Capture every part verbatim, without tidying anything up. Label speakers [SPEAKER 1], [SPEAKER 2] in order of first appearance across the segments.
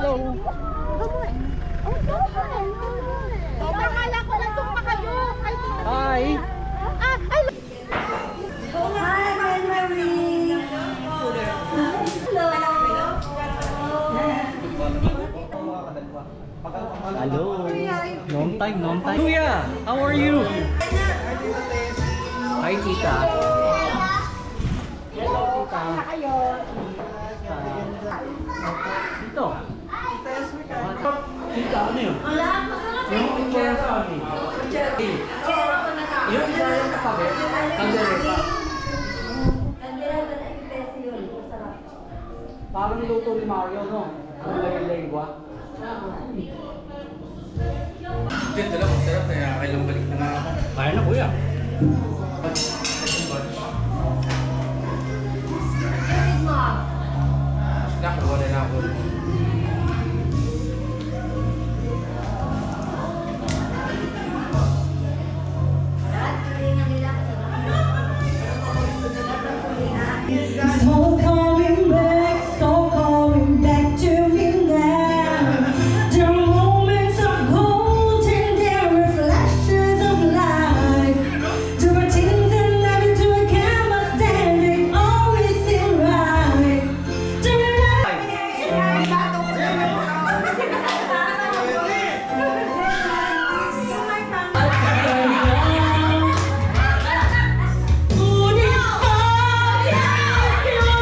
[SPEAKER 1] Hello.
[SPEAKER 2] Akala ko lang itong pa kayo.
[SPEAKER 1] Hi.
[SPEAKER 2] Ah, ay!
[SPEAKER 3] Hi, Mary.
[SPEAKER 1] Hello. Long time, long time. Kuya, how are you? Hi, tita. Hello, tita.
[SPEAKER 2] Kayo.
[SPEAKER 1] Dito. Tita, ano yun? Yung kutsara sa amin. Yung kutsara yung katabi. Kandereta. Parang luto ni Mario, no? Ang lay-lengwa.
[SPEAKER 4] Diyan, dala, masarap na yan. Kailang balik na nga ako.
[SPEAKER 1] Kaya na, kuya.
[SPEAKER 4] Nakuha na na ako.
[SPEAKER 3] So coming back, so coming back to me now. There are moments of gold and there are flashes of light. There are things that never do I cannot stand, they always seem right. There are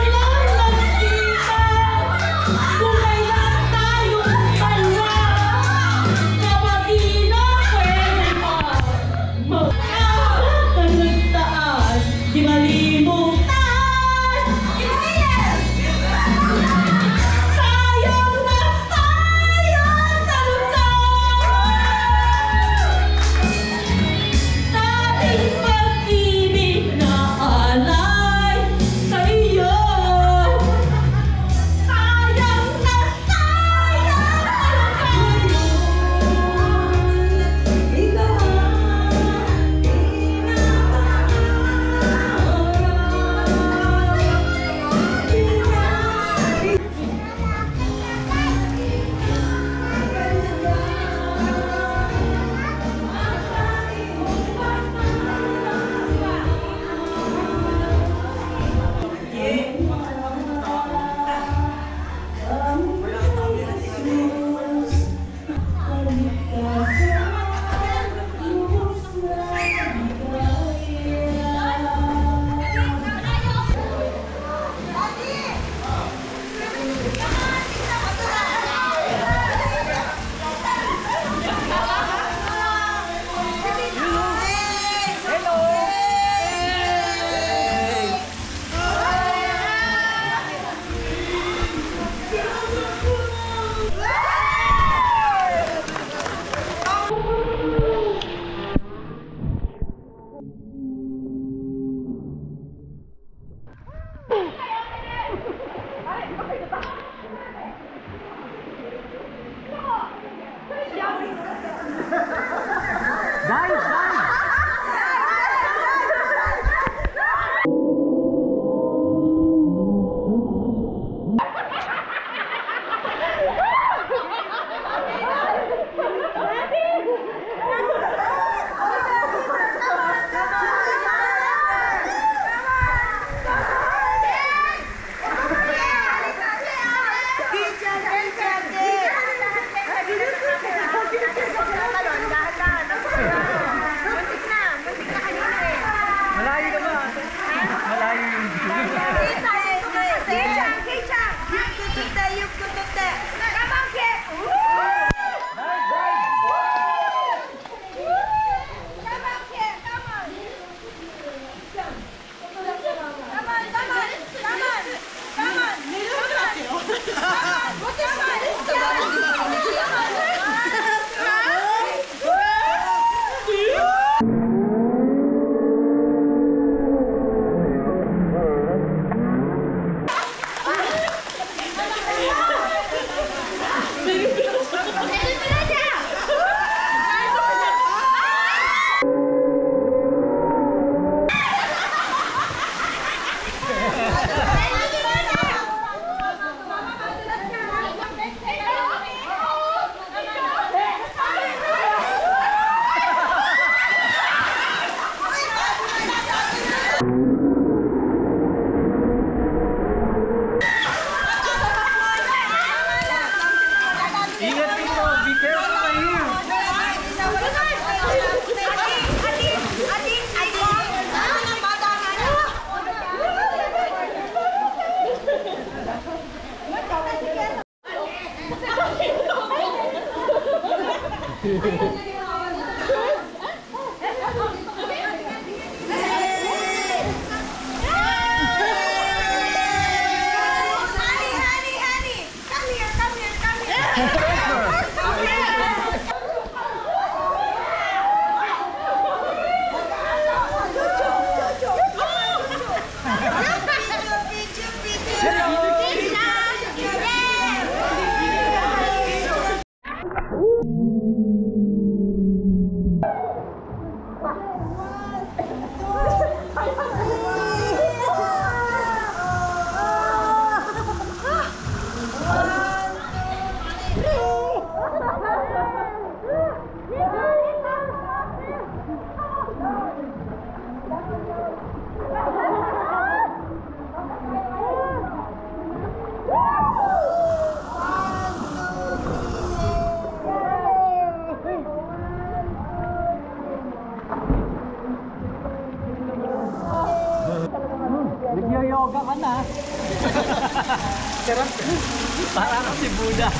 [SPEAKER 1] Nagyo-yoga ka na. Sarap. Parang si Buddha.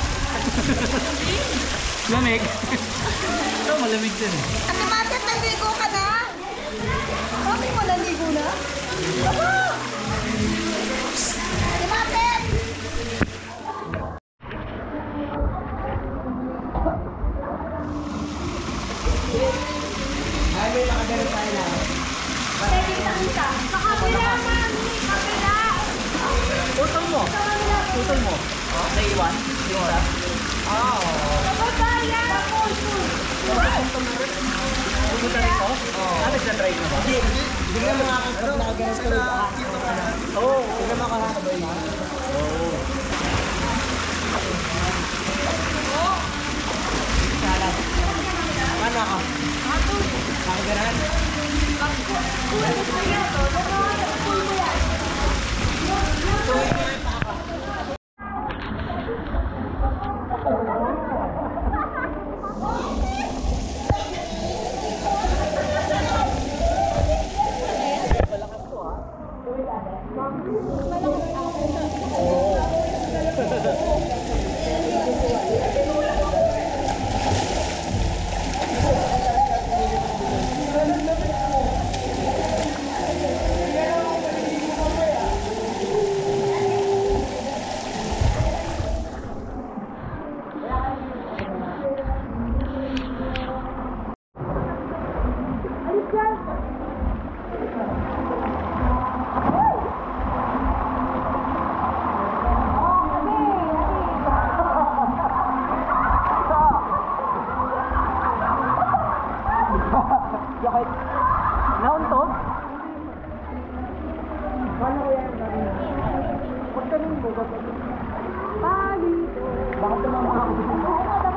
[SPEAKER 1] Lamig. Ito malamig din eh.
[SPEAKER 2] Ate Matet, naligo ka na? Mami mo naligo na? Aba! Ate Matet!
[SPEAKER 3] Ay, may nakagalit tayo na.
[SPEAKER 2] Pwede kita. Sa kabila, mami! Kabila!
[SPEAKER 1] Putol mo. Putol mo. Oh, naiwan. Yung oras. Ah, oo.
[SPEAKER 2] Kababaya!
[SPEAKER 1] Pumunta rin ko? Oo. Ah, nagsa-drive na ba?
[SPEAKER 3] Hindi, hindi na makakapag nakagalit ka rin.
[SPEAKER 1] Oo.
[SPEAKER 3] Hindi na makakabay na.
[SPEAKER 1] Oo.
[SPEAKER 3] Salat. Ano ako? Nakagaran?
[SPEAKER 1] Bakit? Nauntog?
[SPEAKER 3] Paano ko yan? Pag ganun mo, bakit? Bali! Bakit naman makakabit mo?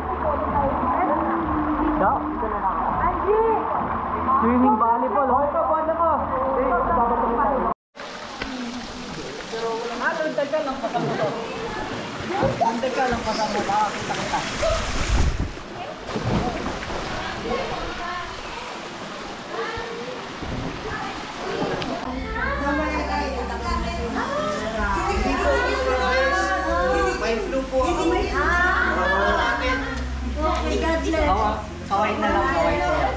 [SPEAKER 1] Da?
[SPEAKER 2] Angie!
[SPEAKER 1] Swimming volleyball, oh.
[SPEAKER 3] Ito, paano ko? Eh, babato mo tayo.
[SPEAKER 1] Ah, lundag ka lang kasama to. Lundag ka lang kasama. Makakita kita.
[SPEAKER 3] May flu po ako.
[SPEAKER 1] Kawa, kaway na lang, kaway na lang.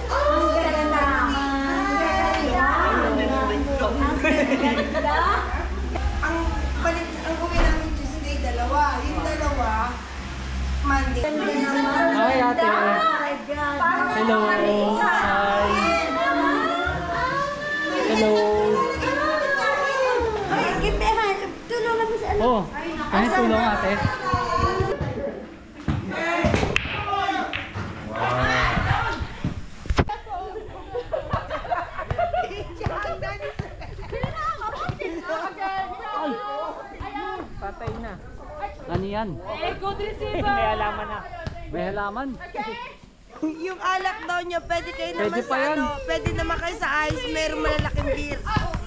[SPEAKER 5] Ang balik, ang uwi namin Tuesday, dalawa. Yung dalawa, Monday.
[SPEAKER 1] Hi, ate. Hello. Hi. Hello.
[SPEAKER 2] Tulungan mo sa ano?
[SPEAKER 1] Oh, kahit tulong ate. Patay na. Ano yan?
[SPEAKER 2] Eh, good receiver!
[SPEAKER 1] May halaman na. May halaman.
[SPEAKER 5] Yung alak daw niya, pwede kayo naman
[SPEAKER 1] Pwede pa
[SPEAKER 5] sa
[SPEAKER 1] yan.
[SPEAKER 5] ano, pwede naman kayo sa ice, merong malalaking beer.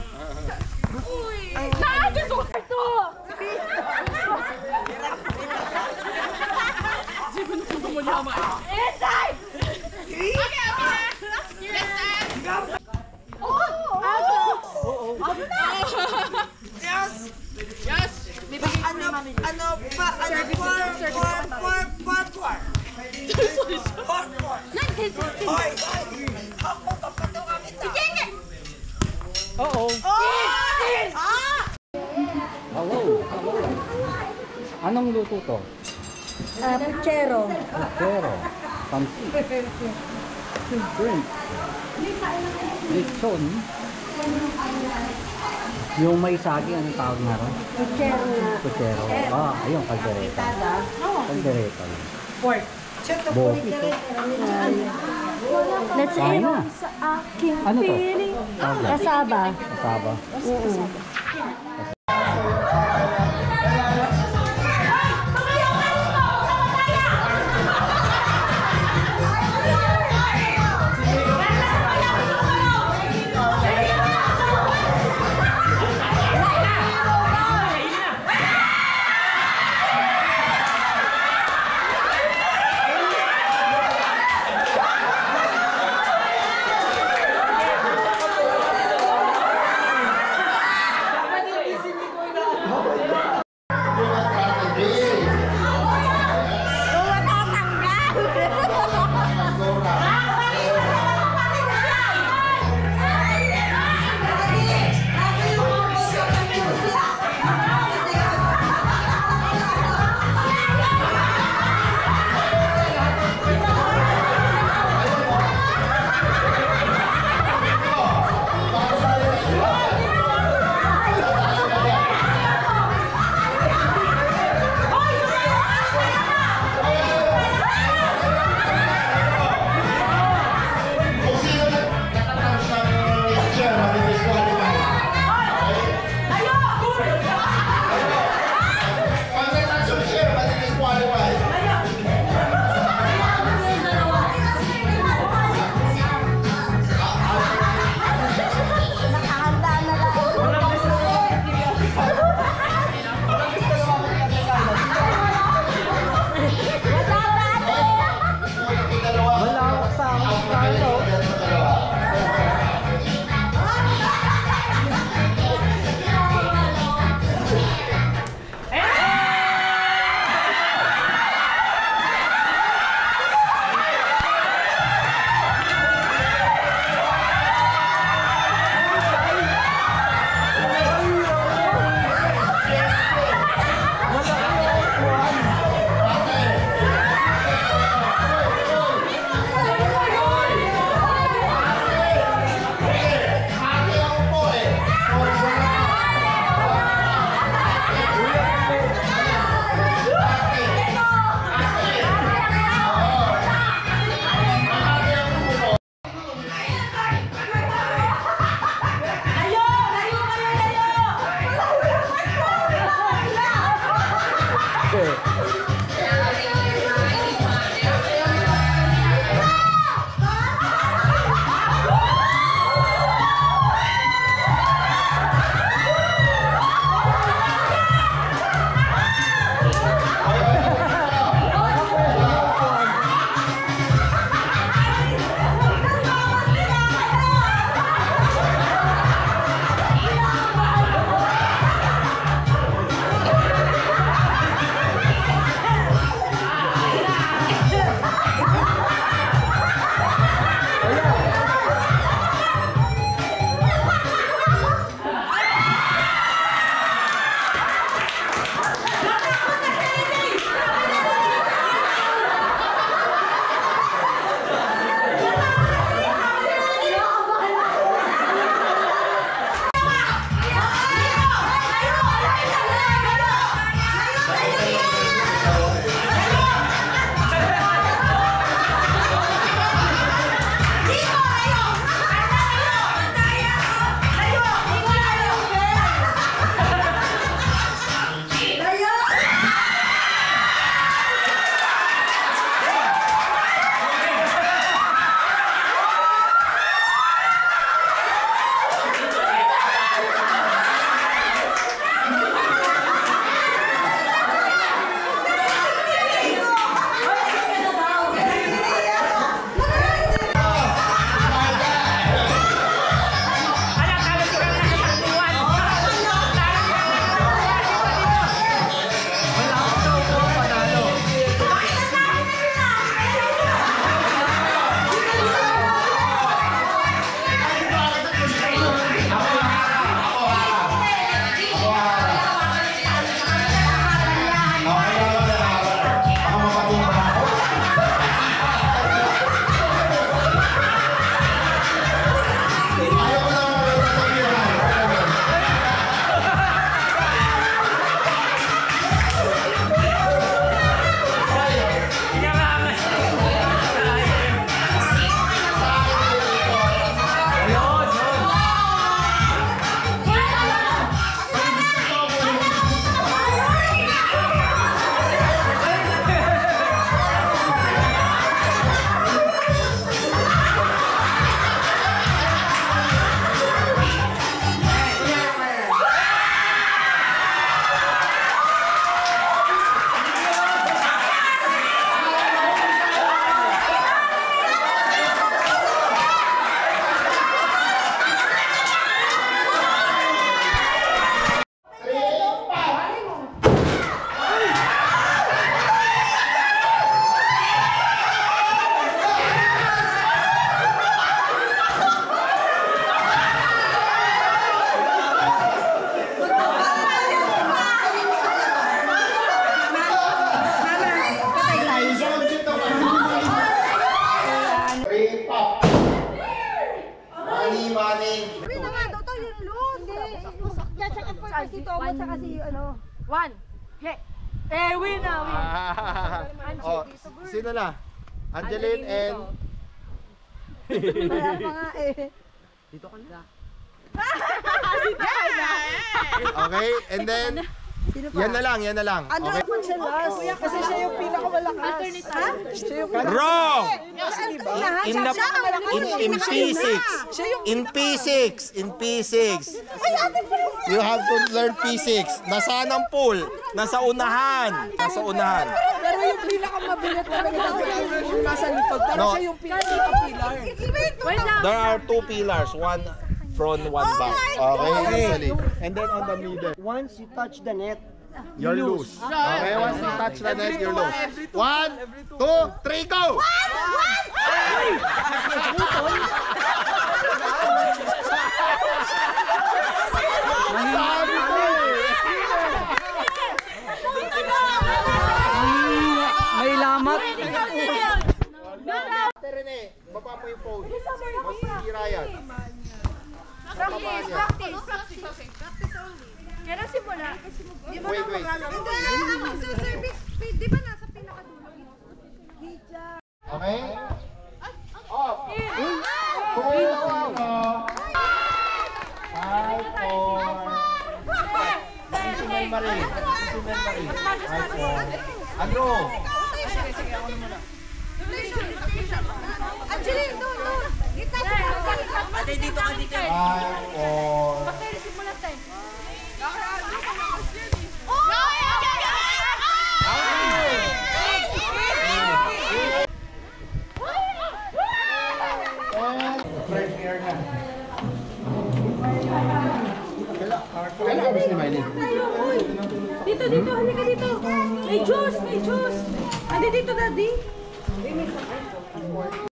[SPEAKER 2] Nakagay ko ito! Inside! Okay, okay. Yes, sir! Oh!
[SPEAKER 5] Yes! Yes! Ano, ano pa, ano, four, four, four, four, four. Four, four.
[SPEAKER 1] Oo.
[SPEAKER 2] Ah!
[SPEAKER 1] Hello. Hello. Anong luto to?
[SPEAKER 2] Ah, puchero.
[SPEAKER 1] Pero, something. Shrimp. Lechon. Yung may saging, anong tawag nga ron?
[SPEAKER 2] Puchero na.
[SPEAKER 1] Puchero. Ah, ayun, kaldereta. Kaldereta.
[SPEAKER 2] Pork.
[SPEAKER 1] Bo.
[SPEAKER 3] Let's
[SPEAKER 1] Kain na.
[SPEAKER 3] sa aking
[SPEAKER 1] Ano to?
[SPEAKER 3] piling.
[SPEAKER 1] Tawag lang.
[SPEAKER 3] Kasaba.
[SPEAKER 1] Kasaba.
[SPEAKER 2] ano?
[SPEAKER 3] One. Hey. Eh, win na, win.
[SPEAKER 6] Ah. Oh, sino na? Angeline and...
[SPEAKER 2] Wala pa nga eh.
[SPEAKER 1] Dito ka na.
[SPEAKER 6] Okay, and then...
[SPEAKER 2] Sino pa?
[SPEAKER 6] Yan na lang, yan na lang.
[SPEAKER 2] Ano
[SPEAKER 6] Okay.
[SPEAKER 2] naman siya last? Kasi siya yung pinakamalakas. Ha? Siya yung
[SPEAKER 6] Wrong!
[SPEAKER 2] pinakamalakas.
[SPEAKER 6] In, the, in, in P six. In P six. In P six. You have to learn P six. Nasaan ang pool? Nasa unahan. Nasa unahan.
[SPEAKER 2] Pero yung pinakamabilit talaga yung nasa likod. Pero
[SPEAKER 6] No.
[SPEAKER 2] siya yung pinaka-pilar.
[SPEAKER 3] Wait lang.
[SPEAKER 6] There are two pillars. One front, one back. Okay, easily.
[SPEAKER 7] And then on the middle. Once you touch the net,
[SPEAKER 6] You're loose. Okay, once you touch the net, you're loose. One, two, three, go!
[SPEAKER 1] May lamat.
[SPEAKER 6] Rene, baba mo yung phone. Masira yan.
[SPEAKER 3] Practice, practice. Practice, practice only. Kaya nang simula.
[SPEAKER 6] Wait, wait.
[SPEAKER 5] Hindi, ang magsuservice, di ba nasa pinakadulo?
[SPEAKER 6] Okay? Off. Two, zero. Five, four. Si Mel Marie. Si Mel Marie. Five, four. Andrew.
[SPEAKER 5] Angeline, doon, doon. Kita sa
[SPEAKER 1] Ate, dito ka dito.
[SPEAKER 6] Five, four.
[SPEAKER 3] Simula tayo.
[SPEAKER 6] Fresh air na. Kailan ka ba si Miley?
[SPEAKER 3] Dito, dito, halika dito. May juice, may juice. Andi dito, daddy.